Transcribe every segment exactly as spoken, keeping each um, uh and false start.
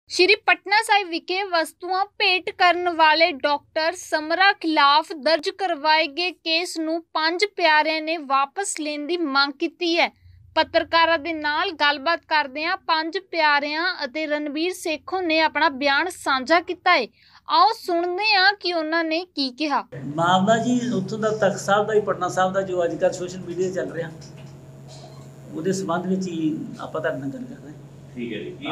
श्री पटना साहिब विखे वस्तुआं भेंट करन वाले डॉक्टर समरा खिलाफ दर्ज करवाए गए केस नूं पंज प्यारिਆਂ ने वापस लेण दी मांग कीती है। पत्रकारां दे नाल गलबात करदिआं पंज प्यारिਆਂ ਅਤੇ रणबीर सेखों ने अपना बयान साझा कीता है। आओ सुनते हैं कि उन्होंने की कहा। मामला जी उत्थों का तख्त साहब का ही पटना साहब का जो अजकल सोशल मीडिया चल रहा वो संबंध में ही आप गल कर रहे हैं। ठीक है जी।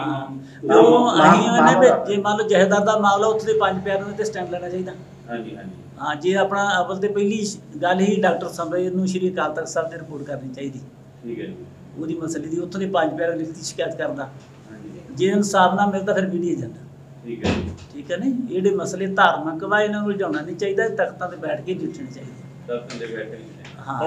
जे मान लो जहेदार का मामला उत्थे पंज प्यारों ने स्टैंड लेना चाहिए। हाँ जी हाँ जी हाँ जे अपना अवल तो पहली गल ही डॉक्टर समरे नूं श्री अकाल तख्त साहब से रिपोर्ट करनी चाहिए। ठीक है वो मसले की उत्थों के पंज प्यारों लिखती शिकायत करता जे इंसाफ ना मिलता फिर मीडिया जाता। ठीक है ठीक है नहीं ये मसले धार्मिक वा इन्हों उलझाना नहीं चाहिए, तख्तों से बैठ के निपटने चाहिए। हाँ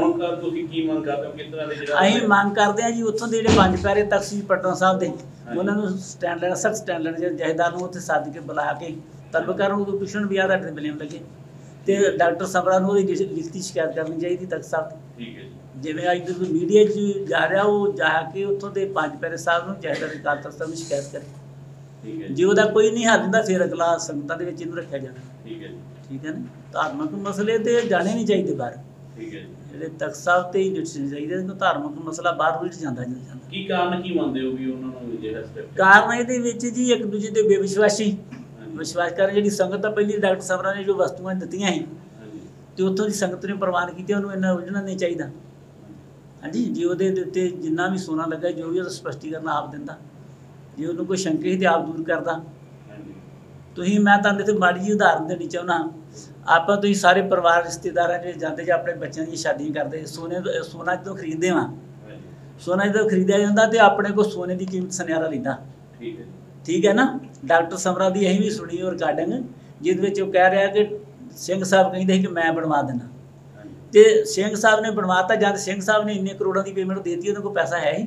अं मंग करते हैं जी उत्थों के जो पंज प्यारे तख्त श्री पटना साहब के उन्होंने स्टैंड लेना सख्त स्टैंड लेना चाहिए। जहेदार को उत्थे सद के बुला के तलबकार उदों पुछण भी आह बलियम लगे तो डॉक्टर समरा लिखती शिकायत करनी चाहिए तख्त साहब। जिवें इधर मीडिया जा रहा वो जाके उत्थों के पंज प्यारे साहब को जहेदार अकाल तख्त साहब शिकायत करे। जे वह कोई नहीं हल दिंदा फिर अगला संगतां दे विच इहनूं रखिया जाना। ठीक है ना धार्मिक मसले तो जाने नहीं चाहिए बाहर। ਜਿਹੜੇ ਤਖਤ ਸਾਹਿਬ ਤੇ ਹੀ ਡਿਸੀਜਨ ਚਾਹੀਦੇ ਨੇ। ਧਾਰਮਿਕ ਮਸਲਾ ਬਾਹਰ ਉਲਝ ਜਾਂਦਾ ਜਾਂਦਾ ਕੀ ਕਾਰਨ ਕੀ ਮੰਨਦੇ ਹੋ ਵੀ ਉਹਨਾਂ ਨੂੰ ਜਿਹੜਾ ਸਟੈਪ ਕਾਰਨ ਇਹਦੇ ਵਿੱਚ ਜੀ ਇੱਕ ਦੂਜੇ ਤੇ ਬੇਵਿਸ਼ਵਾਸੀ ਵਿਸ਼ਵਾਸ ਕਰਨ ਜਿਹੜੀ ਸੰਗਤ ਆ ਪਹਿਲੀ ਡਾਕਟਰ ਸਾਹਿਬਾਂ ਨੇ ਜੋ ਵਸਤੂਆਂ ਦਿੱਤੀਆਂ ਸੀ ਤੇ ਉੱਥੋਂ ਦੀ ਸੰਗਤ ਨੇ ਪ੍ਰਵਾਨ ਕੀਤੀ ਉਹਨੂੰ ਇੰਨਾ ਉਲਝਣਾ ਨਹੀਂ ਚਾਹੀਦਾ। ਹਾਂਜੀ ਜੀ ਉਹਦੇ ਉੱਤੇ ਜਿੰਨਾ ਵੀ ਸੋਨਾ ਲੱਗਾ ਜੋ ਵੀ ਉਹਦਾ ਸਪਸ਼ਟੀਕਰਨ ਆਪ ਦਿੰਦਾ, ਜੇ ਉਹਨੂੰ ਕੋਈ ਸ਼ੰਕੇ ਸੀ ਤੇ ਆਪ ਦੂਰ ਕਰਦਾ। ਤੁਸੀਂ ਮੈਂ ਤੁਹਾਨੂੰ ਇੱਥੇ ਮਾੜੀ ਜਿਹੀ ਉਦਾਹਰਨ ਦੇਣੀ ਚਾਹੁੰਦਾ। ਆਪਾਂ ਤੁਸੀਂ ਸਾਰੇ ਪਰਿਵਾਰ ਰਿਸ਼ਤੇਦਾਰਾਂ ਦੇ ਜਾਂਦੇ ਜੇ ਆਪਣੇ ਬੱਚਿਆਂ ਦੀ ਸ਼ਾਦੀਆਂ ਕਰਦੇ ਸੋਨੇ ਸੋਨਾ ਜਦੋਂ ਖਰੀਦਦੇ ਵਾਂ ਸੋਨਾ ਜਦੋਂ ਖਰੀਦਿਆ ਜਾਂਦਾ ਤੇ ਆਪਣੇ ਕੋਲ ਸੋਨੇ ਦੀ ਕੀਮਤ ਸੁਨਿਆਰਾ ਲੈਂਦਾ। ਠੀਕ ਹੈ ਠੀਕ ਹੈ ਨਾ ਡਾਕਟਰ ਸਮਰਾ ਦੀ ਅਸੀਂ ਵੀ ਸੁਣੀ ਉਹ ਰਿਕਾਰਡਿੰਗ ਜਿਹਦੇ ਵਿੱਚ ਉਹ ਕਹਿ ਰਿਹਾ ਕਿ ਸਿੰਘ ਸਾਹਿਬ ਕਹਿੰਦੇ ਸੀ ਕਿ ਮੈਂ ਬਣਵਾ ਦੇਣਾ ਤੇ ਸਿੰਘ ਸਾਹਿਬ ਨੇ ਬਣਵਾਤਾ। ਜਦ ਸਿੰਘ ਸਾਹਿਬ ਨੇ ਇੰਨੇ ਕਰੋੜਾਂ ਦੀ ਪੇਮੈਂਟ ਦੇ ਦਿੱਤੀ ਉਹਨਾਂ ਕੋਲ ਪੈਸਾ ਹੈ ਹੀ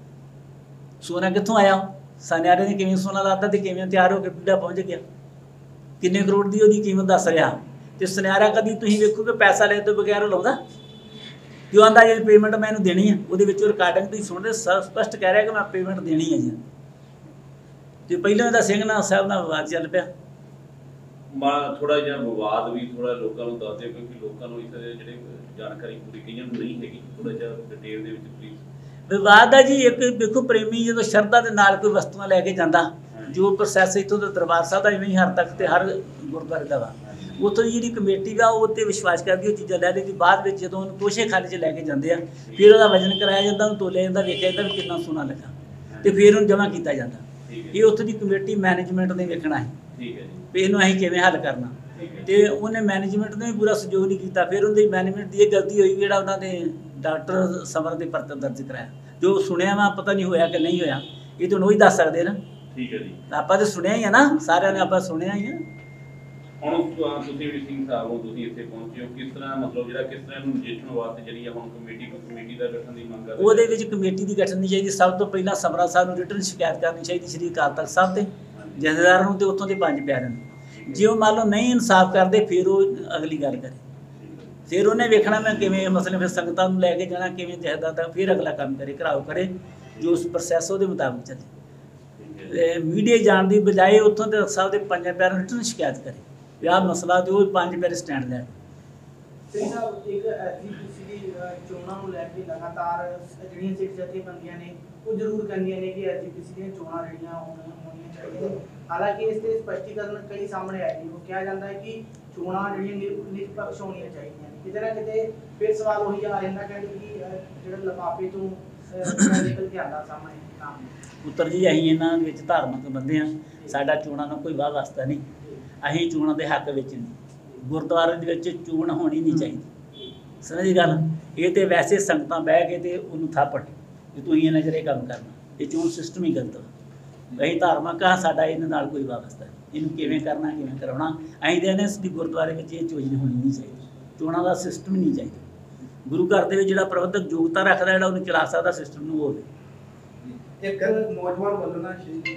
ਸੋਨਾ ਕਿੱਥੋਂ ਆਇਆ? ਸੁਨਿਆਰੇ ਨੇ ਕਿਵੇਂ ਸੋਨਾ ਲਾਤਾ ਤੇ ਕਿਵੇਂ ਤਿਆਰ ਹੋ ਕੇ ਪੀੜਾ ਪਹੁੰਚ ਗਿਆ? ਕਿੰਨੇ ਕਰੋੜ ਦੀ ਉਹਦੀ ਕੀਮਤ ਦੱਸ ਰਿਹਾ ਤੇ ਸੁਨਿਆਰਾ ਕਦੀ ਤੁਸੀਂ ਵੇਖੋ ਕਿ ਪੈਸਾ ਲੈਣ ਤੋਂ ਬਗੈਰ ਲਾਉਂਦਾ ਕਿਉਂ? ਆਂਦਾ ਜੇ ਪੇਮੈਂਟ ਮੈਂ ਇਹਨੂੰ ਦੇਣੀ ਹੈ ਉਹਦੇ ਵਿੱਚ ਰਿਕਾਰਡਿੰਗ ਤੁਸੀਂ ਸੁਣਦੇ ਸਪਸ਼ਟ ਕਹਿ ਰਿਹਾ ਕਿ ਮੈਂ ਪੇਮੈਂਟ ਦੇਣੀ ਹੈ ਜੀ। ਤੇ ਪਹਿਲਾਂ ਇਹਦਾ ਸਿੰਘ ਨਾਲ ਸਾਹਿਬ ਨਾਲ ਵਿਵਾਦ ਚੱਲ ਪਿਆ। ਮਾ ਥੋੜਾ ਜਿਹਾ ਵਿਵਾਦ ਵੀ ਥੋੜਾ ਲੋਕਾਂ ਨੂੰ ਦੱਸ ਦਿਓ ਕਿਉਂਕਿ ਲੋਕਾਂ ਨੂੰ ਇਸ ਜਿਹੜੇ ਜਾਣਕਾਰੀ ਪੂਰੀ ਕਈਆਂ ਨੂੰ ਨਹੀਂ ਹੈਗੀ। ਥੋੜਾ ਜਿਹਾ ਡਿਟੇਲ ਦੇ ਵਿੱਚ ਪਲੀਜ਼। ਵਿਵਾਦ ਆ ਜੀ ਇੱਕ ਵੇਖੋ ਪ੍ਰੇਮੀ ਜਦੋਂ ਸ਼ਰਧਾ ਦੇ ਨਾਲ ਕੋਈ ਵਸਤੂਆਂ ਲੈ ਕੇ ਜਾਂਦਾ ਜੋ ਪ੍ਰੋਸੈਸ ਇੱਥੋਂ ਦਾ ਦਰਬਾਰ ਸਾਹਿਬ ਦਾ ਇਵੇਂ ਹੀ ਹਰ ਤੱਕ ਤੇ ਹਰ ਗੁਰਦੁਆਰੇ ਦਾ ਵਾ ਉੱਥੋਂ ਦੀ ਜਿਹੜੀ ਕਮੇਟੀ ਵਾ ਉਹ ਤੇ ਵਿਸ਼ਵਾਸ ਕਰਦੀ ਉਹ ਚੀਜ਼ਾਂ ਲੈ ਲੈਂਦੀ। ਬਾਅਦ ਵਿੱਚ ਜਦੋਂ ਉਹਨੂੰ ਤੋਸ਼ੇ ਖਾਨੇ 'ਚ ਲੈ ਕੇ ਜਾਂਦੇ ਆ ਫਿਰ ਉਹਦਾ ਵਜਨ ਕਰਾਇਆ ਜਾਂਦਾ, ਉਹਨੂੰ ਤੋਲਿਆ ਜਾਂਦਾ, ਵੇਖਿਆ ਜਾਂਦਾ ਵੀ ਕਿੰਨਾ ਸੋਨਾ ਲੱਗਾ ਤੇ ਫਿਰ ਉਹਨੂੰ ਜਮ੍ਹਾਂ ਕੀਤਾ ਜਾਂਦਾ। ਇਹ ਉੱਥੋਂ ਦੀ ਕਮੇਟੀ ਮੈਨੇਜਮੈਂਟ ਨੇ ਵੇਖਣਾ ਹੈ ਵੀ ਇਹਨੂੰ ਅਸੀਂ ਕਿਵੇਂ ਹੱਲ ਕਰਨਾ ਤੇ ਉਹਨੇ ਮੈਨੇਜਮੈਂਟ ਨੇ ਵੀ ਪੂਰਾ ਸਹਿਯੋਗ ਨਹੀਂ ਕੀਤਾ। ਫਿਰ ਉਹਦੀ ਮੈਨੇਜਮੈਂਟ ਦੀ ਇਹ ਗਲਤੀ ਹੋਈ ਜਿਹੜਾ ਉਹਨਾਂ ਨੇ ਡਾਕਟਰ ਸਮਰ ਦੇ ਪਰਚਾ ਦਰਜ ਕਰਾਇਆ। ਜੋ ਸੁਣਿਆ ਵਾ ਪਤਾ ਨਹੀਂ ਹੋਇਆ ਕਿ ਨਹੀਂ ਹੋਇਆ ਇਹ ਤੁਹਾਨੂੰ ਉਹੀ ਦੱਸ ਸਕਦੇ ਨਾ। ਠੀਕ ਹੈ ਜੀ ਆਪਾਂ ਤਾਂ ਸੁਣਿਆ ਹੀ ਆ ਨਾ, ਸਾਰਿਆਂ ਨੇ ਆਪਾਂ ਸੁਣਿਆ ਹੀ ਆ। ਹੁਣ ਤੁਸੀਂ ਵੀ ਸਿੰਘ ਸਾਹਿਬ ਹੋ ਤੁਸੀਂ ਇੱਥੇ ਪਹੁੰਚੇ ਹੋ ਕਿਸ ਤਰ੍ਹਾਂ ਮਤਲਬ ਜਿਹੜਾ ਕਿਸ ਤਰ੍ਹਾਂ ਨੂੰ ਨਜਿੱਠਣ ਵਾਸਤੇ ਜਿਹੜੀ ਆ ਹੁਣ ਕਮੇਟੀ ਕਮੇਟੀ ਦਾ ਗਠਨ ਦੀ ਮੰਗ ਕਰ ਉਹਦੇ ਵਿੱਚ ਕਮੇਟੀ ਦੀ ਗਠਨ ਨਹੀਂ ਚਾਹੀਦੀ। ਸਭ ਤੋਂ ਪਹਿਲਾਂ ਸਮਰਾ ਸਾਹਿਬ ਨੂੰ ਰਿਟਨ ਸ਼ਿਕਾਇਤ ਕਰਨੀ ਚਾਹੀਦੀ ਸ਼੍ਰੀ ਅਕਾਲ ਤਖਤ ਸਾਹਿਬ ਤੇ ਜਥੇਦਾਰ ਨੂੰ ਤੇ ਉੱਥੋਂ ਦੇ ਪੰਜ ਪਿਆਰਿਆਂ ਨੂੰ। ਜੇ ਉਹ ਮੰਨ ਲਓ ਨਹੀਂ ਇਨਸਾਫ ਕਰਦੇ ਫਿਰ ਉਹ ਅਗਲੀ ਗੱਲ ਕਰੇ। ਫਿਰ ਉਹਨੇ ਵੇਖਣਾ ਮੈਂ ਕਿਵੇਂ ਮਸਲੇ ਫਿਰ ਸੰਗਤਾਂ ਨੂੰ ਲੈ ਕੇ ਜਾਣਾ ਕਿਵੇਂ ਜਥੇਦਾਰ ਤੱਕ ਫਿਰ ਅਗਲਾ ਕੰਮ ਕਰੇ ਘਰਾਓ ਕਰੇ ਜੋ ਉਸ ਪ੍ਰੋਸੈਸ ਉਹਦੇ ਮੁਤਾਬਿਕ ਚੱਲੇ। मीडिया जाने की बजाय उतों के ਸਾਹਿਬ ਦੇ ਪੰਜਾਂ ਪਿਆਰਿਆਂ ਨੂੰ ਰਿਟਨ ਸ਼ਿਕਾਇਤ ਕਰੇ ਵੀ ਆਹ ਮਸਲਾ ਤੇ ਉਹ ਪੰਜ ਪਿਆਰੇ ਸਟੈਂਡ ਲੈਣ। ਸਿੰਘ ਸਾਹਿਬ ਇੱਕ ਐਸਜੀਪੀਸੀ ਦੀ ਚੋਣਾਂ ਨੂੰ ਲੈ ਕੇ ਲਗਾਤਾਰ ਜਿਹੜੀਆਂ ਸਿੱਖ ਜਥੇਬੰਦੀਆਂ ਨੇ ਉਹ ਜ਼ਰੂਰ ਕਹਿੰਦੀਆਂ ਨੇ ਕਿ ਐਸਜੀਪੀਸੀ ਦੀਆਂ ਚੋਣਾਂ ਜਿਹੜੀਆਂ ਹੋਣੀਆਂ ਚਾਹੀਦੀਆਂ। ਹਾਲਾਂਕਿ ਇਸ ਤੇ ਸਪਸ਼ਟੀਕਰਨ ਕਈ ਸਾਹਮਣੇ ਆਏ ਨੇ। ਉਹ ਕਿਹਾ ਜਾਂਦਾ ਹੈ ਕਿ ਚੋਣਾਂ ਜਿਹੜੀਆਂ ਨਿਰਪੱਖ ਹੋਣੀਆਂ ਚਾਹੀਦੀਆਂ ਨੇ। ਕਿਤੇ ਨਾ ਕਿਤੇ ਫਿਰ ਸਵਾਲ ਉਹੀ ਆ ਜਾਂਦਾ ਕਹਿੰਦੇ ਕਿ ਜਿਹੜਾ ਲਿਫਾਫੇ ਤੋਂ ਨਿਕਲ ਕੇ ਆਉਂਦਾ ਸਾਹਮਣੇ ਕੰਮ ਪੁੱਤਰ ਜੀ ਅਸੀਂ ਇਹਨਾਂ ਵਿੱਚ ਧਾਰਮਿਕ ਬੰਦੇ ਹਾਂ। ਸਾਡਾ ਚੋਣਾਂ ਨਾਲ ਕੋਈ ਵਾਹ ਵਾਸਤਾ ਨਹੀਂ। ਅਸੀਂ ਚੋਣਾਂ ਦੇ ਹੱਕ ਵਿੱਚ ਨਹੀਂ। ਗੁਰਦੁਆਰੇ ਦੇ ਵਿੱਚ ਚੋਣ ਹੋਣੀ ਨਹੀਂ ਚਾਹੀਦੀ। ਸਮਝੀ ਗੱਲ? ਇਹ ਤਾਂ ਵੈਸੇ ਸੰਗਤਾਂ ਬਹਿ ਕੇ ਤੇ ਉਹਨੂੰ ਥਾਪੜ ਕਿ ਤੁਸੀਂ ਇਹਨਾਂ ਜਿਹੜੇ ਕੰਮ ਕਰਨਾ ਇਹ ਚੋਣ ਸਿਸਟਮ ਹੀ ਗਲਤ ਵਾ। ਅਸੀਂ ਧਾਰਮਿਕ ਹਾਂ, ਸਾਡਾ ਇਹਨਾਂ ਨਾਲ ਕੋਈ ਵਾਹ ਵਾਸਤਾ ਨਹੀਂ। ਇਹਨੂੰ ਕਿਵੇਂ ਕਰਨਾ ਕਿਵੇਂ ਕਰਾਉਣਾ ਅਸੀਂ ਤਾਂ ਇਹਨੇ ਗੁਰਦੁਆਰੇ ਵਿੱਚ ਇਹ ਚੋਣ ਹੋਣੀ ਨਹੀਂ ਚਾਹੀਦੀ। ਚੋਣਾਂ ਦਾ ਸਿਸਟਮ ਨਹੀਂ ਚਾਹੀਦਾ। ਗੁਰੂ ਘਰ ਦੇ ਵਿੱਚ ਜਿਹੜਾ ਪ੍ਰਬੰਧਕ ਯੋਗਤਾ ਰੱਖਦਾ ਜਿਹੜਾ ਉਹਨੂੰ ਚਲਾ ਸਕਦਾ ਸਿਸਟਮ ਨੂੰ ਹੋਵੇ। एक नौजवान वालों ना श्री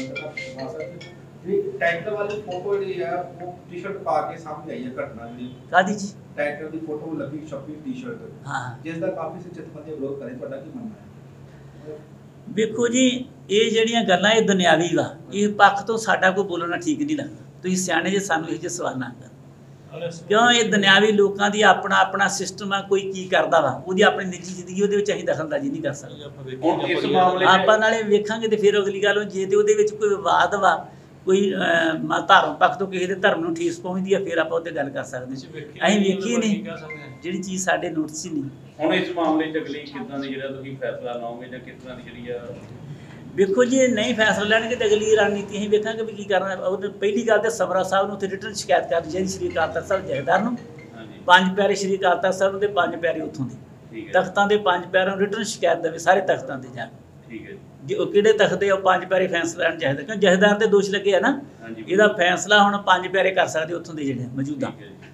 टाइटल वाली फोटो जी है वो टी शर्ट पा के सामने आई है घटना जी कादी जी टाइटल की फोटो लगी छपी टी शर्ट हां जिस दा काफी से जथेबंदी विरोध करे ਤੁਹਾਡਾ ਕੀ ਮੰਨਣਾ ਹੈ? देखो जी ਇਹ ਜਿਹੜੀਆਂ ਗੱਲਾਂ ਇਹ ਦੁਨਿਆਵੀ ਵਾ, ਇਹ ਪੱਖ ਤੋਂ ਸਾਡਾ ਕੋਈ ਬੋਲਣਾ ਠੀਕ ਨਹੀਂ ਲੱਗਦਾ। ਤੁਸੀਂ ਸਿਆਣੇ ਜੇ ਸਾਨੂੰ ਇਹ ਜਿਹੇ ਸਵਾਲ ਨਾ ਕਰ, ਕਿਉਂ ਇਹ ਦੁਨਿਆਵੀ ਲੋਕਾਂ ਦੀ ਆਪਣਾ ਆਪਣਾ ਸਿਸਟਮ ਆ, ਕੋਈ ਕੀ ਕਰਦਾ ਵਾ ਉਹਦੀ ਆਪਣੀ ਨਿੱਜੀ ਜ਼ਿੰਦਗੀ, ਉਹਦੇ ਵਿੱਚ ਅਸੀਂ ਦਖਲਅੰਦਾਜ਼ੀ ਨਹੀਂ ਕਰ ਸਕਦੇ। ਹੁਣ ਇਸ ਮਾਮਲੇ ਆਪਾਂ ਨਾਲੇ ਵੇਖਾਂਗੇ ਤੇ ਫਿਰ ਅਗਲੀ ਗੱਲ ਜੇ ਤੇ ਉਹਦੇ ਵਿੱਚ ਕੋਈ ਵਿਵਾਦ ਵਾ, ਕੋਈ ਧਰਮ ਪੱਖ ਤੋਂ ਕਿਸੇ ਦੇ ਧਰਮ ਨੂੰ ਠੇਸ ਪਹੁੰਚਦੀ ਆ, ਫਿਰ ਆਪਾਂ ਉੱਤੇ ਗੱਲ ਕਰ ਸਕਦੇ। ਅਸੀਂ ਵੇਖੀ ਨਹੀਂ ਜਿਹੜੀ ਚੀਜ਼ ਸਾਡੇ ਨੋਟਿਸ ਹੀ ਨਹੀਂ। ਹੁਣ ਇਸ ਮਾਮਲੇ 'ਚ ਅਗਲੀ ਕਿੱਦਾਂ ਦੀ ਜਿਹੜਾ ਤੁਸੀਂ ਫੈਸਲਾ ਲਾਓਗੇ ਜਾਂ ਕਿਸ ਤਰ੍ਹਾਂ ਦੀ ਜਿਹੜੀ ਆ? ਵੇਖੋ ਜੀ, ਇਹ ਨਹੀਂ ਫੈਸਲਾ ਲੈਣਗੇ ਤਾਂ ਅਗਲੀ ਰਣਨੀਤੀ ਅਸੀਂ ਵੇਖਾਂਗੇ ਵੀ ਕੀ ਕਰਨਾ। ਉਹ ਪਹਿਲੀ ਗੱਲ ਤਾਂ ਸਮਰਾ ਸਾਹਿਬ ਨੂੰ ਉੱਥੇ ਰਿਟਰਨ ਸ਼ਿਕਾਇਤ ਕਰਨੀ ਚਾਹੀਦੀ ਸ਼੍ਰੀ ਅਕਾਲ ਤਖ਼ਤ ਸਾਹਿਬ ਜਥੇਦਾਰ ਨੂੰ, ਪੰਜ ਪਿਆਰੇ ਸ਼੍ਰੀ ਅਕਾਲ ਤਖ਼ਤ ਸਾਹਿਬ ਦੇ ਪੰਜ ਪਿਆਰੇ ਉੱਥੋਂ ਦੇ ਤਖਤਾਂ ਦੇ ਪੰਜ ਪਿਆਰਿਆਂ ਨੂੰ ਰਿਟਰਨ ਸ਼ਿਕਾਇਤ ਦੇਵੇ ਸਾਰੇ ਤਖਤਾਂ ਤੇ ਜਾ ਕੇ। ਠੀਕ ਹੈ ਜੀ, ਉਹ ਕਿਹੜੇ ਤਖਤੇ ਉਹ ਪੰਜ ਪਿਆਰੇ ਫੈਸਲਾ ਲੈਣ ਚਾਹੀਦਾ, ਕਿਉਂ ਜਥੇਦਾਰ ਤੇ ਦੋਸ਼ ਲੱਗੇ ਆ ਨਾ, ਇਹਦਾ ਫੈਸਲਾ ਹੁਣ ਪੰਜ ਪਿਆਰੇ ਕਰ ਸਕਦੇ ਉੱਥੋਂ ਦੇ ਜਿਹੜੇ ਮੌਜੂਦਾ,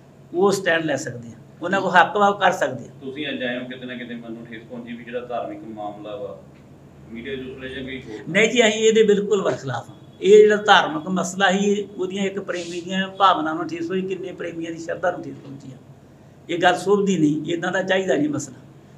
ਉਹ ਸਟੈਂਡ ਲੈ ਸਕਦੇ ਆ, ਉਹਨਾਂ ਕੋਲ ਹੱਕ ਵਾ ਕਰ ਸਕਦੇ ਆ। ਤੁਸੀਂ ਅੱਜ ਆਏ ਹੋ ਕਿਤੇ ਨਾ ਕਿਤੇ ਮਨ ਨੂੰ ਠੇਸ ਪਹੁੰਚੀ ਵੀ ਜਿਹੜਾ ਧਾਰਮਿਕ ਮਾਮਲਾ ਵਾ ਮੀਡੀਆ ਜੋ ਲੈ ਜਾਂ ਕੋਈ ਹੋਰ? ਨਹੀਂ ਜੀ, ਅਸੀਂ ਇਹਦੇ ਬਿਲਕੁਲ ਵਰਖਲਾਫ ਹਾਂ। ਇਹ ਜਿਹੜਾ ਧਾਰਮਿਕ ਮਸਲਾ ਹੀ ਉਹਦੀਆਂ ਇੱਕ ਪ੍ਰੇਮੀ ਦੀਆਂ ਭਾਵਨਾ ਨੂੰ ਠੇਸ ਹੋਈ, ਕਿੰਨੇ ਪ੍ਰੇਮੀਆਂ ਦੀ ਸ਼ਰਧਾ ਨੂੰ ਠੇਸ ਪਹੁੰਚੀ ਆ। ਇਹ ਗੱਲ ਸੋਭਦੀ ਨਹੀਂ, ਇੱਦਾਂ ਦਾ ਚਾਹੀਦਾ ਨਹੀਂ ਮਸਲਾ।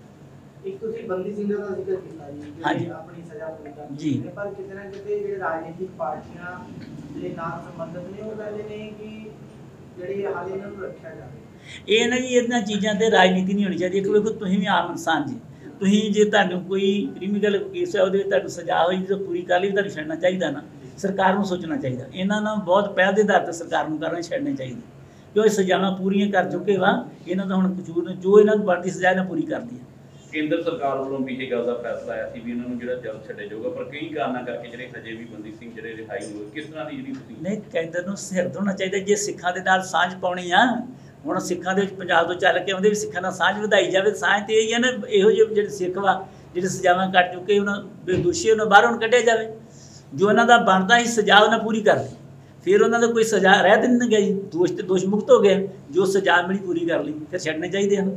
ਇੱਕ ਤੁਸੀਂ ਬੰਦੀ ਸਿੰਘਾਂ ਦਾ ਜ਼ਿਕਰ ਕੀਤਾ ਜੀ, ਹਾਂਜੀ, ਆਪਣੀ ਸਜ਼ਾ ਪੂਰੀ ਕਰਨ ਜੀ, ਪਰ ਕਿਤੇ ਨਾ ਕਿਤੇ ਜਿਹੜੇ ਰਾਜਨੀਤਿਕ ਪਾਰਟੀਆਂ ਦੇ ਨਾਲ ਸੰਬੰਧਿਤ ਨੇ ਉਹ ਕਹਿੰਦੇ ਨੇ ਕਿ ਜਿਹੜੇ ਹਾਲੇ ਇਹਨਾਂ ਨੂੰ ਰੱਖਿਆ ਜਾਵੇ। ਇਹ ਨਾ ਜੀ, ਇਹਨਾਂ ਚੀਜ਼ਾਂ ਤੇ ਰਾਜਨੀਤੀ ਨਹੀਂ ਹੋਣੀ ਚਾਹੀਦੀ। ਇੱਕ ਵੇਖੋ, ਤੁਸੀਂ ਵੀ ਆਮ ਇਨਸਾਨ ਜੀ, ਤੁਸੀਂ ਜੇ ਤੁਹਾਨੂੰ ਕੋਈ ਕ੍ਰਿਮੀਨਲ ਕੇਸ ਹੈ ਉਹਦੇ ਵਿੱਚ ਤੁਹਾਨੂੰ ਸਜ਼ਾ ਹੋਈ ਜਦੋਂ ਪੂਰੀ ਕਰ ਲਈ, ਤੁਹਾਨੂੰ ਛੱਡਣਾ ਚਾਹੀਦਾ ਨਾ। ਸਰਕਾਰ ਨੂੰ ਸੋਚਣਾ ਚਾਹੀਦਾ, ਇਹਨਾਂ ਨਾਲ ਬਹੁਤ ਪਹਿਲ ਦੇ ਆਧਾਰ 'ਤੇ ਸਰਕਾਰ ਨੂੰ ਕਰਨਾ ਛੱਡਣੇ ਚਾਹੀਦੇ, ਕਿਉਂ ਇਹ ਸਜ਼ਾਵਾਂ ਪੂਰੀਆਂ ਕਰ ਚੁੱਕੇ ਵਾ। ਇਹਨਾਂ ਦਾ ਹੁਣ ਕਸੂਰ ਜੋ ਇਹਨਾਂ ਨੂੰ ਬਣਦੀ ਸਜ਼ਾ ਇਹਨਾਂ ਪੂਰੀ ਕਰਦੀ ਹੈ। ਕੇਂਦਰ ਸਰਕਾਰ ਵੱਲੋਂ ਵੀ ਇਹ ਗੱਲ ਦਾ ਫੈਸਲਾ ਆਇਆ ਸੀ ਵੀ ਇਹਨਾਂ ਨੂੰ ਜਿਹੜਾ ਜਲਦ ਛੱਡਿਆ ਜਾਊਗਾ, ਪਰ ਕਈ ਕਾਰਨਾਂ ਕਰਕੇ ਜਿਹੜੇ ਹਜੇ ਵੀ ਬੰਦੀ ਸਿੰਘ ਜਿਹੜੇ ਰਿਹਾਈ ਹੋਏ, ਕਿਸ ਤਰ੍ਹਾਂ ਦੀ ਜਿਹੜੀ ਤੁਸੀਂ? ਨਹੀਂ, ਕੇਂਦਰ ਨੂੰ ਸਿਰਦ ਹੋਣਾ ਚਾਹੀਦਾ ਜੇ ਸਿੱਖਾਂ ਦੇ ਨਾਲ ਸਾਂਝ ਪਾਉਣੀ ਆ। ਹੁਣ ਸਿੱਖਾਂ ਦੇ ਵਿੱਚ ਪੰਜਾਬ ਤੋਂ ਚੱਲ ਕੇ ਆਉਂਦੇ ਵੀ ਸਿੱਖਾਂ ਨਾਲ ਸਾਂਝ ਵਧਾਈ ਜਾਵੇ। ਸਾਂਝ ਤੇ ਇਹ ਹੀ ਆ ਨਾ, ਇਹੋ ਜਿਹੇ ਜਿਹੜੇ ਸਿੱਖ ਵਾ ਜਿਹੜੇ ਸਜ਼ਾਵਾਂ ਕੱਟ ਚੁੱਕੇ, ਉਹਨਾਂ ਦੋਸ਼ੀ ਉਹਨਾਂ ਬਾਹਰੋਂ ਹੁਣ ਕੱਢਿਆ ਜਾਵੇ। ਜੋ ਉਹਨਾਂ ਦਾ ਬਣਦਾ ਸੀ ਸਜ਼ਾ ਉਹਨਾਂ ਪੂਰੀ ਕਰ ਲਈ, ਫਿਰ ਉਹਨਾਂ ਦਾ ਕੋਈ ਸਜ਼ਾ ਰਹਿ ਤਾਂ ਨਹੀਂ ਗਈ, ਦੋਸ਼ ਤੇ ਦੋਸ਼ ਮੁਕਤ ਹੋ ਗਏ। ਜੋ ਸਜ਼ਾ ਮਿਲੀ ਪੂਰੀ ਕਰ ਲਈ, ਫਿਰ ਛੱਡਣੇ ਚਾਹੀਦੇ ਹਨ।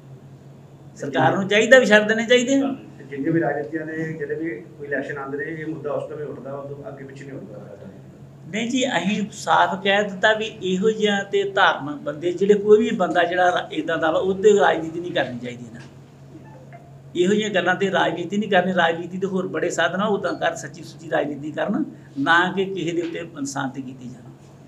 ਸਰਕਾਰ ਨੂੰ ਚਾਹੀਦਾ ਵੀ ਛੱਡ ਦੇਣੇ ਚਾਹੀਦੇ ਹਨ। ਜਿੰਨੇ ਵੀ ਰਾਜਨੀਤੀਆਂ ਦੇ ਜਿਹੜੇ ਵੀ ਕੋਈ ਇਲੈਕਸ਼ਨ ਆਉਂਦੇ ਨੇ, ਇਹ ਮੁੱਦਾ ਉਸ ਸਮੇਂ ਉੱਠਦਾ, ਉਦੋਂ ਅੱਗੇ ਪਿੱਛੇ ਨਹੀਂ ਉੱਠਦਾ। ਨਹੀਂ ਜੀ, ਅਸੀਂ ਸਾਫ਼ ਕਹਿ ਦਿੱਤਾ ਵੀ ਇਹੋ ਜਿਹਾ ਤੇ ਧਾਰਮਿਕ ਬੰਦੇ ਜਿਹੜੇ ਕੋਈ ਵੀ ਬੰਦਾ ਜਿਹੜਾ ਇੱਦਾਂ ਦਾ ਵਾ ਉਹਦੇ ਰਾਜਨੀਤੀ ਨਹੀਂ ਕਰਨੀ ਚਾਹੀਦੀ ਨਾ। ਇਹੋ ਜਿਹੀਆਂ ਗੱਲਾਂ ਤੇ ਰਾਜਨੀਤੀ ਨਹੀਂ ਕਰਨੀ। ਰਾਜਨੀਤੀ ਦੇ ਹੋਰ ਬੜੇ ਸਾਧਨ ਆ, ਉੱਦਾਂ ਕਰ ਸੱਚੀ ਸੁੱਚੀ ਰਾਜਨੀਤੀ ਕਰਨ, ਨਾ ਕਿ ਕਿਸੇ ਦੇ ਉੱਤੇ ਇਨਸਾਨ ਤੇ ਕੀਤੀ ਜਾਣਾ।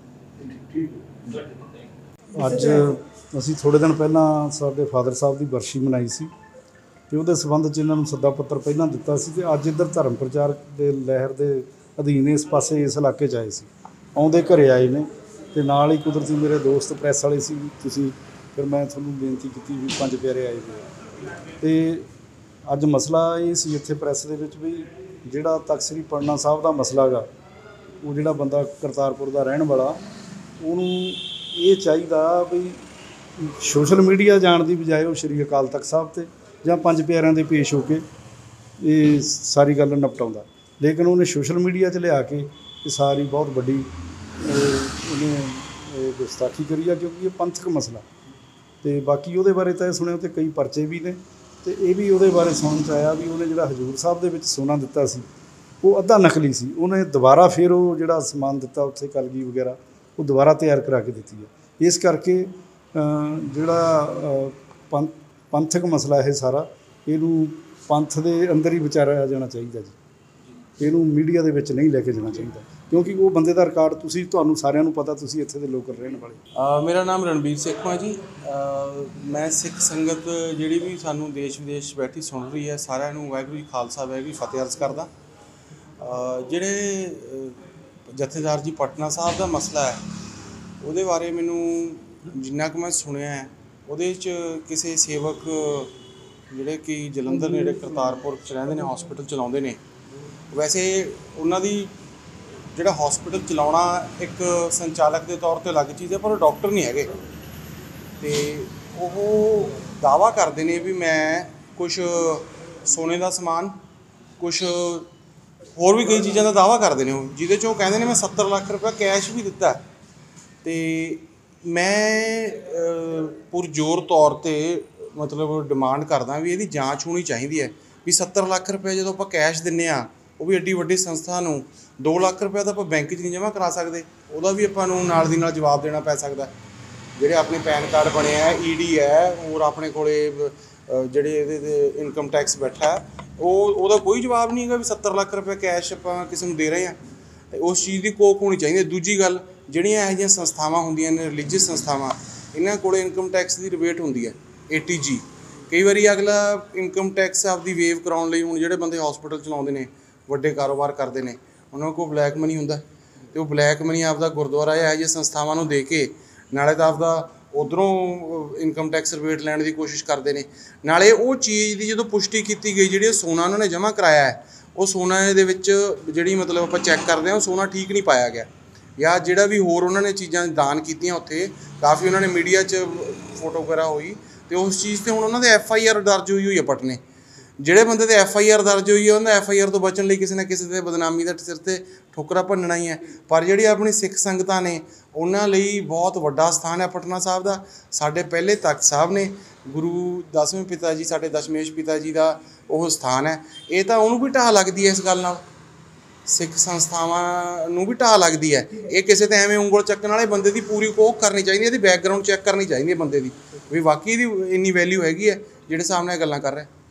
ਅੱਜ ਅਸੀਂ ਥੋੜ੍ਹੇ ਦਿਨ ਪਹਿਲਾਂ ਸਾਡੇ ਫਾਦਰ ਸਾਹਿਬ ਦੀ ਬਰਸ਼ੀ ਮਨਾਈ ਸੀ ਅਤੇ ਉਹਦੇ ਸੰਬੰਧ 'ਚ ਇਹਨਾਂ ਨੂੰ ਸੱਦਾ ਪੱਤਰ ਪਹਿਲਾਂ ਦਿੱਤਾ ਸੀ, ਅਤੇ ਅੱਜ ਇੱਧਰ ਧਰਮ ਪ੍ਰਚਾਰ ਦੇ ਲਹਿਰ ਦੇ ਅਧੀਨ ਇਸ ਪਾਸੇ ਇਸ ਇਲਾਕੇ 'ਚ ਆਏ ਸੀ। ਆਉਂਦੇ ਘਰੇ ਆਏ ਨੇ ਅਤੇ ਨਾਲ ਹੀ ਕੁਦਰਤੀ ਮੇਰੇ ਦੋਸਤ ਪ੍ਰੈਸ ਵਾਲੇ ਸੀ ਤੁਸੀਂ, ਫਿਰ ਮੈਂ ਤੁਹਾਨੂੰ ਬੇਨਤੀ ਕੀਤੀ ਵੀ ਪੰਜ ਪਿਆਰੇ ਆਏ ਹੋਏ। ਅਤੇ ਅੱਜ ਮਸਲਾ ਇਹ ਸੀ ਇੱਥੇ ਪ੍ਰੈਸ ਦੇ ਵਿੱਚ ਵੀ ਜਿਹੜਾ ਤਖ਼ਤ ਸ੍ਰੀ ਪਟਨਾ ਸਾਹਿਬ ਦਾ ਮਸਲਾ ਗਾ, ਉਹ ਜਿਹੜਾ ਬੰਦਾ ਕਰਤਾਰਪੁਰ ਦਾ ਰਹਿਣ ਵਾਲਾ, ਉਹਨੂੰ ਇਹ ਚਾਹੀਦਾ ਵੀ ਸੋਸ਼ਲ ਮੀਡੀਆ ਜਾਣ ਦੀ ਬਜਾਏ ਉਹ ਸ਼੍ਰੀ ਅਕਾਲ ਤਖ਼ਤ ਸਾਹਿਬ 'ਤੇ ਜਾਂ ਪੰਜ ਪਿਆਰਿਆਂ ਦੇ ਪੇਸ਼ ਹੋ ਕੇ ਇਹ ਸਾਰੀ ਗੱਲ ਨਿਪਟਾਉਂਦਾ। ਲੇਕਿਨ ਉਹਨੇ ਸੋਸ਼ਲ ਮੀਡੀਆ 'ਚ ਲਿਆ ਕੇ ਇਹ ਸਾਰੀ ਬਹੁਤ ਵੱਡੀ ਉਹਨੇ ਗੁਸਤਾਖੀ ਕਰੀ ਆ, ਕਿਉਂਕਿ ਇਹ ਪੰਥਕ ਮਸਲਾ। ਅਤੇ ਬਾਕੀ ਉਹਦੇ ਬਾਰੇ ਤਾਂ ਇਹ ਸੁਣਿਆ ਉੱਤੇ ਕਈ ਪਰਚੇ ਵੀ ਨੇ, ਅਤੇ ਇਹ ਵੀ ਉਹਦੇ ਬਾਰੇ ਸੁਣਨ 'ਚ ਆਇਆ ਵੀ ਉਹਨੇ ਜਿਹੜਾ ਹਜ਼ੂਰ ਸਾਹਿਬ ਦੇ ਵਿੱਚ ਸੋਨਾ ਦਿੱਤਾ ਸੀ ਉਹ ਅੱਧਾ ਨਕਲੀ ਸੀ। ਉਹਨੇ ਦੁਬਾਰਾ ਫਿਰ ਉਹ ਜਿਹੜਾ ਸਮਾਨ ਦਿੱਤਾ ਉੱਥੇ ਕਲਗੀ ਵਗੈਰਾ ਉਹ ਦੁਬਾਰਾ ਤਿਆਰ ਕਰਾ ਕੇ ਦਿੱਤੀ ਹੈ। ਇਸ ਕਰਕੇ ਜਿਹੜਾ ਪੰਥ ਪੰਥਕ ਮਸਲਾ ਇਹ ਸਾਰਾ, ਇਹਨੂੰ ਪੰਥ ਦੇ ਅੰਦਰ ਹੀ ਵਿਚਾਰਿਆ ਜਾਣਾ ਚਾਹੀਦਾ ਜੀ। ਇਹਨੂੰ ਮੀਡੀਆ ਦੇ ਵਿੱਚ ਨਹੀਂ ਲੈ ਕੇ ਜਾਣਾ ਚਾਹੀਦਾ, ਕਿਉਂਕਿ ਉਹ ਬੰਦੇ ਦਾ ਰਿਕਾਰਡ ਤੁਸੀਂ ਤੁਹਾਨੂੰ ਸਾਰਿਆਂ ਨੂੰ ਪਤਾ, ਤੁਸੀਂ ਇੱਥੇ ਦੇ ਲੋਕਲ ਰਹਿਣ ਵਾਲੇ। ਮੇਰਾ ਨਾਮ ਰਣਬੀਰ ਸੇਖੋਂ ਹੈ ਜੀ। ਮੈਂ ਸਿੱਖ ਸੰਗਤ ਜਿਹੜੀ ਵੀ ਸਾਨੂੰ ਦੇਸ਼ ਵਿਦੇਸ਼ ਬੈਠੀ ਸੁਣ ਰਹੀ ਹੈ, ਸਾਰਿਆਂ ਨੂੰ ਵਾਹਿਗੁਰੂ ਜੀ ਖਾਲਸਾ ਵਾਹਿਗੁਰੂ ਜੀ ਫਤਿਹ ਅਰਜ਼ ਕਰਦਾ। ਜਿਹੜੇ ਜਥੇਦਾਰ ਜੀ ਪਟਨਾ ਸਾਹਿਬ ਦਾ ਮਸਲਾ ਹੈ, ਉਹਦੇ ਬਾਰੇ ਮੈਨੂੰ ਜਿੰਨਾ ਕੁ ਮੈਂ ਸੁਣਿਆ ਹੈ, ਉਹਦੇ 'ਚ ਕਿਸੇ ਸੇਵਕ ਜਿਹੜੇ ਕਿ ਜਲੰਧਰ ਨੇੜੇ ਕਰਤਾਰਪੁਰ 'ਚ ਰਹਿੰਦੇ ਨੇ, ਹੌਸਪੀਟਲ ਚਲਾਉਂਦੇ ਨੇ। ਵੈਸੇ ਉਹਨਾਂ ਦੀ ਜਿਹੜਾ ਹੌਸਪੀਟਲ ਚਲਾਉਣਾ ਇੱਕ ਸੰਚਾਲਕ ਦੇ ਤੌਰ 'ਤੇ ਅਲੱਗ ਚੀਜ਼ ਹੈ, ਪਰ ਉਹ ਡਾਕਟਰ ਨਹੀਂ ਹੈਗੇ। ਅਤੇ ਉਹ ਦਾਅਵਾ ਕਰਦੇ ਨੇ ਵੀ ਮੈਂ ਕੁਛ ਸੋਨੇ ਦਾ ਸਮਾਨ, ਕੁਛ ਹੋਰ ਵੀ ਕਈ ਚੀਜ਼ਾਂ ਦਾ ਦਾਅਵਾ ਕਰਦੇ ਨੇ ਉਹ, ਜਿਹਦੇ 'ਚ ਉਹ ਕਹਿੰਦੇ ਨੇ ਮੈਂ ਸੱਤਰ ਲੱਖ ਰੁਪਇਆ ਕੈਸ਼ ਵੀ ਦਿੱਤਾ। ਅਤੇ ਮੈਂ ਪੁਰਜ਼ੋਰ ਤੌਰ 'ਤੇ ਮਤਲਬ ਡਿਮਾਂਡ ਕਰਦਾ ਵੀ ਇਹਦੀ ਜਾਂਚ ਹੋਣੀ ਚਾਹੀਦੀ ਹੈ ਵੀ ਸੱਤਰ ਲੱਖ ਰੁਪਏ ਜਦੋਂ ਆਪਾਂ ਕੈਸ਼ ਦਿੰਦੇ ਹਾਂ, ਉਹ ਵੀ ਐਡੀ ਵੱਡੀ ਸੰਸਥਾ ਨੂੰ, ਦੋ ਲੱਖ ਰੁਪਏ ਤਾਂ ਆਪਾਂ ਬੈਂਕ 'ਚ ਨਹੀਂ ਜਮ੍ਹਾਂ ਕਰਾ ਸਕਦੇ, ਉਹਦਾ ਵੀ ਆਪਾਂ ਨੂੰ ਨਾਲ ਦੀ ਨਾਲ ਜਵਾਬ ਦੇਣਾ ਪੈ ਸਕਦਾ। ਜਿਹੜੇ ਆਪਣੇ ਪੈਨ ਕਾਰਡ ਬਣੇ ਆ, ਈ ਡੀ ਹੈ, ਹੋਰ ਆਪਣੇ ਕੋਲੇ ਜਿਹੜੇ ਇਹਦੇ 'ਤੇ ਇਨਕਮ ਟੈਕਸ ਬੈਠਾ, ਉਹ ਉਹਦਾ ਕੋਈ ਜਵਾਬ ਨਹੀਂ ਹੈਗਾ ਵੀ ਸੱਤਰ ਲੱਖ ਰੁਪਏ ਕੈਸ਼ ਆਪਾਂ ਕਿਸੇ ਨੂੰ ਦੇ ਰਹੇ ਹਾਂ। ਉਸ ਚੀਜ਼ ਦੀ ਕੋਕ ਹੋਣੀ ਚਾਹੀਦੀ ਹੈ। ਦੂਜੀ ਗੱਲ, ਜਿਹੜੀਆਂ ਇਹੋ ਜਿਹੀਆਂ ਸੰਸਥਾਵਾਂ ਹੁੰਦੀਆਂ ਨੇ ਰਿਲੀਜੀਅਸ ਸੰਸਥਾਵਾਂ, ਇਹਨਾਂ ਕੋਲ ਇਨਕਮ ਟੈਕਸ ਦੀ ਰਿਬੇਟ ਹੁੰਦੀ ਹੈ ਏ ਟੀ ਜੀ। ਕਈ ਵਾਰੀ ਅਗਲਾ ਇਨਕਮ ਟੈਕਸ ਆਪਦੀ ਵੇਵ ਕਰਾਉਣ ਲਈ, ਹੁਣ ਜਿਹੜੇ ਬੰਦੇ ਹਸਪੀਟਲ ਚਲਾਉਂਦੇ ਨੇ, ਵੱਡੇ ਕਾਰੋਬਾਰ ਕਰਦੇ ਨੇ, ਉਹਨਾਂ ਕੋਲ ਬਲੈਕ ਮਨੀ ਹੁੰਦਾ ਅਤੇ ਉਹ ਬਲੈਕ ਮਨੀ ਆਪਦਾ ਗੁਰਦੁਆਰਾ ਜਾਂ ਇਹੋ ਜਿਹੀਆਂ ਸੰਸਥਾਵਾਂ ਨੂੰ ਦੇ ਕੇ ਨਾਲੇ ਤਾਂ ਆਪਦਾ ਉੱਧਰੋਂ ਇਨਕਮ ਟੈਕਸ ਰਿਬੇਟ ਲੈਣ ਦੀ ਕੋਸ਼ਿਸ਼ ਕਰਦੇ ਨੇ, ਨਾਲੇ ਉਹ ਚੀਜ਼ ਦੀ ਜਦੋਂ ਪੁਸ਼ਟੀ ਕੀਤੀ ਗਈ ਜਿਹੜੀ ਸੋਨਾ ਉਹਨਾਂ ਨੇ ਜਮ੍ਹਾਂ ਕਰਾਇਆ ਹੈ, ਉਹ ਸੋਨਾ ਦੇ ਵਿੱਚ ਜਿਹੜੀ ਮਤਲਬ ਆਪਾਂ ਚੈੱਕ ਕਰਦੇ ਹਾਂ ਉਹ ਸੋਨਾ ਠੀਕ ਨਹੀਂ ਪਾਇਆ ਗਿਆ, ਜਾਂ ਜਿਹੜਾ ਵੀ ਹੋਰ ਉਹਨਾਂ ਨੇ ਚੀਜ਼ਾਂ ਦਾਨ ਕੀਤੀਆਂ ਉੱਥੇ ਕਾਫੀ ਉਹਨਾਂ ਨੇ ਮੀਡੀਆ 'ਚ ਫੋਟੋ ਵਗੈਰਾ ਹੋਈ, ਅਤੇ ਉਸ ਚੀਜ਼ 'ਤੇ ਹੁਣ ਉਹਨਾਂ ਦੇ ਐਫ ਆਈ ਆਰ ਦਰਜ ਹੋਈ ਹੋਈ ਹੈ ਪਟਨੇ। ਜਿਹੜੇ ਬੰਦੇ 'ਤੇ ਐਫ ਆਈ ਆਰ ਦਰਜ ਹੋਈ ਹੈ ਉਹਨਾਂ ਐਫ ਆਈ ਆਰ ਤੋਂ ਬਚਣ ਲਈ ਕਿਸੇ ਨਾ ਕਿਸੇ ਦੇ ਬਦਨਾਮੀ ਦਾ ਸਿਰ 'ਤੇ ਠੋਕਰਾ ਭੰਨਣਾ ਹੀ ਹੈ। ਪਰ ਜਿਹੜੀ ਆਪਣੀ ਸਿੱਖ ਸੰਗਤਾਂ ਨੇ ਉਹਨਾਂ ਲਈ ਬਹੁਤ ਵੱਡਾ ਸਥਾਨ ਹੈ ਪਟਨਾ ਸਾਹਿਬ ਦਾ। ਸਾਡੇ ਪਹਿਲੇ ਤਖਤ ਸਾਹਿਬ ਨੇ, ਗੁਰੂ ਦਸਵੇਂ ਪਿਤਾ ਜੀ, ਸਾਡੇ ਦਸ਼ਮੇਸ਼ ਪਿਤਾ ਜੀ ਦਾ ਉਹ ਸਥਾਨ ਹੈ। ਇਹ ਤਾਂ ਉਹਨੂੰ ਵੀ ਢਾਹ ਲੱਗਦੀ ਹੈ, ਇਸ ਗੱਲ ਨਾਲ ਸਿੱਖ ਸੰਸਥਾਵਾਂ ਨੂੰ ਵੀ ਢਾਹ ਲੱਗਦੀ ਹੈ। ਇਹ ਕਿਸੇ ਤੇ ਐਵੇਂ ਉਂਗਲ ਚੱਕਣ ਵਾਲੇ ਬੰਦੇ ਦੀ ਪੂਰੀ ਕੋਖ ਕਰਨੀ ਚਾਹੀਦੀ ਹੈ, ਇਹਦੀ ਬੈਕਗਰਾਊਂਡ ਚੈੱਕ ਕਰਨੀ ਚਾਹੀਦੀ ਹੈ ਬੰਦੇ ਦੀ, ਵੀ ਵਾਕਈ ਇਹਦੀ ਇੰਨੀ ਵੈਲਿਊ ਹੈਗੀ ਹੈ ਜਿਹੜੇ ਹਿਸਾਬ ਨਾਲ ਇਹ ਗੱਲਾਂ ਕਰ ਰਿਹਾ।